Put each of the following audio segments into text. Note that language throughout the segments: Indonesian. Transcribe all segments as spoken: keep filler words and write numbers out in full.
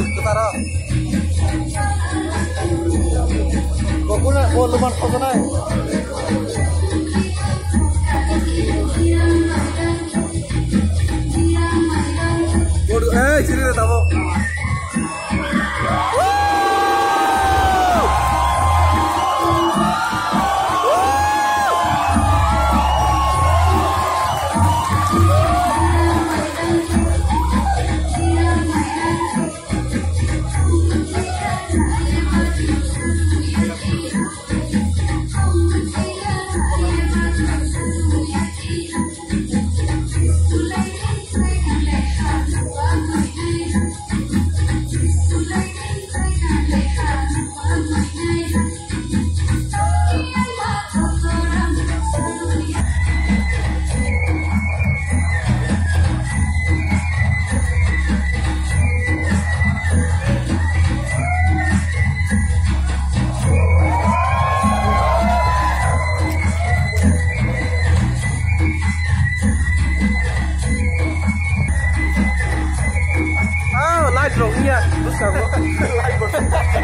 Ketara. Kokuna, oh lumayan kokuna. Bodoh, eh sini deh tamu. Light rongnya, terus kamu light bos.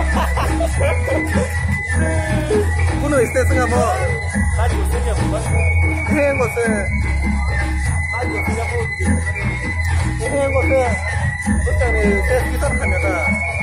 Kuno istirahat nggak mau? Light bosnya bos. Heng bosnya. Light bosnya bos. Heng bosnya. Bosnya nih, saya sekitar kan ya.